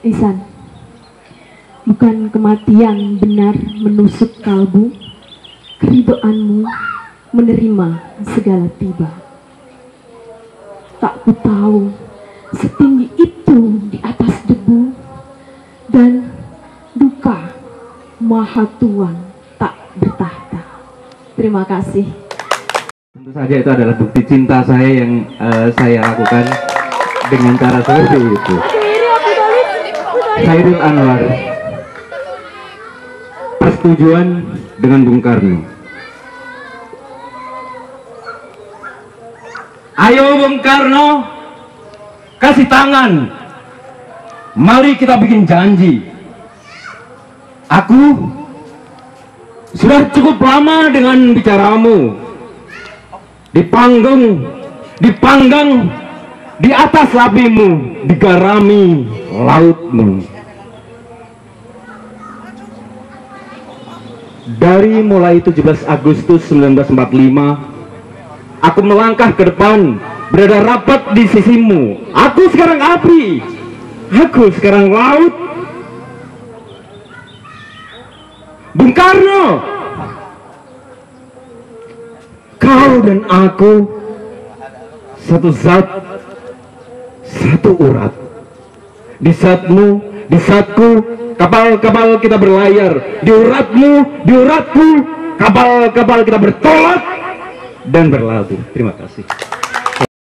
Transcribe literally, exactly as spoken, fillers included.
Ihsan, bukan kematian benar menusuk kalbu, keridoanmu menerima segala tiba. Tak ku tahu setinggi itu di atas debu, dan duka maha tuan tak bertahta. Terima kasih. Tentu saja itu adalah bukti cinta saya yang uh, saya lakukan dengan cara seperti itu. Khairul Anwar, persetujuan dengan Bung Karno. Ayo Bung Karno, kasih tangan. Mari kita bikin janji. Aku sudah cukup lama dengan bicaramu. Di panggung, dipanggang, di atas labimu, digarami lautmu. Dari mulai tujuh belas Agustus seribu sembilan ratus empat puluh lima, aku melangkah ke depan, berada rapat di sisimu. Aku sekarang api, aku sekarang laut. Bung Karno, kau dan aku satu zat, satu urat. Di zatmu, di zatku, kapal-kapal kita berlayar. Di uratmu, di uratku, kapal-kapal kita bertolak dan berlabuh. Terima kasih.